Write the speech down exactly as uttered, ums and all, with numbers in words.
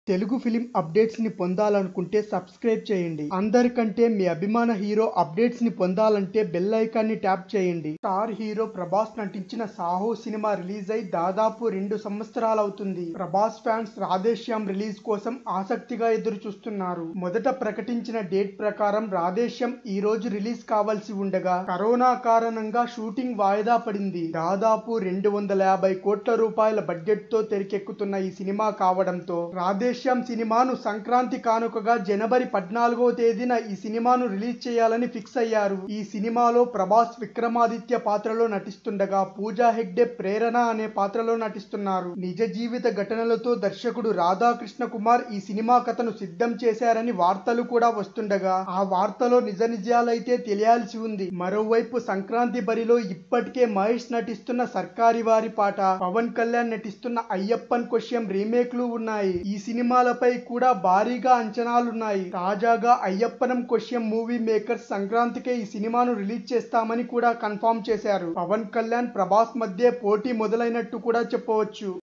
Telugu film updates ని పొందాలనుకుంటే subscribe చేయండి. అందరికంటే మీ అభిమాన హీరో అప్డేట్స్ ని పొందాలంటే బెల్ ఐకాన్ ని ట్యాప్ చేయండి. స్టార్ హీరో ప్రభాస్ నటించిన సాహో సినిమా రిలీజ్ అయి దాదాపు రెండు సంవత్సరాలవుతుంది. ప్రభాస్ ఫ్యాన్స్ రాధేశ్యామ్ రిలీజ్ కోసం ఆసక్తిగా ఎదురు చూస్తున్నారు. మొదట ప్రకటించిన డేట్ ప్రకారం రాధేశ్యామ్ ఈ రోజు రిలీజ్ కావాల్సి ఉండగా కరోనా కారణంగా షూటింగ్ వాయిదా పడింది. దాదాపు రెండు వందల యాభై కోట్ల రూపాయల బడ్జెట్ తో తెరకెక్కుతున్న ఈ సినిమా కావడంతో రాధే రాధేశ్యామ్ సినిమాను సంక్రాంతి కానుకగా జనవరి పద్నాలుగవ తేదీన ఈ సినిమాను రిలీజ్ చేయాలని ఫిక్స్ అయ్యారు. ఈ సినిమాలో ప్రభాస్ విక్రమాదిత్య పాత్రలో నటిస్తుండగా పూజా హెగ్డే ప్రేరణ అనే పాత్రలో నటిస్తున్నారు. నిజ జీవిత ఘటనలతో దర్శకుడు రాధాకృష్ణ కుమార్ ఈ సినిమా కథను సిద్ధం చేశారని వార్తలు కూడా వస్తుండగా ఆ వార్తలో నిజ నిజాలైతే తెలియాల్సి ఉంది. మరోవైపు సంక్రాంతి బరిలో ఇప్పటికే మహేష్ నటిస్తున్న సర్కారి వారి పాట, పవన్ కళ్యాణ్ నటిస్తున్న అయ్యప్పన్ కొశ్యం రీమేక్లు ఉన్నాయి. ఈ సినిమాలపై కూడా భారీగా అంచనాలున్నాయి. తాజాగా అయ్యప్పనం కొశ్యం మూవీ మేకర్స్ సంక్రాంతికే ఈ సినిమాను రిలీజ్ చేస్తామని కూడా కన్ఫర్మ్ చేశారు. పవన్ కళ్యాణ్ ప్రభాస్ మధ్య పోటీ మొదలైనట్టు కూడా చెప్పవచ్చు.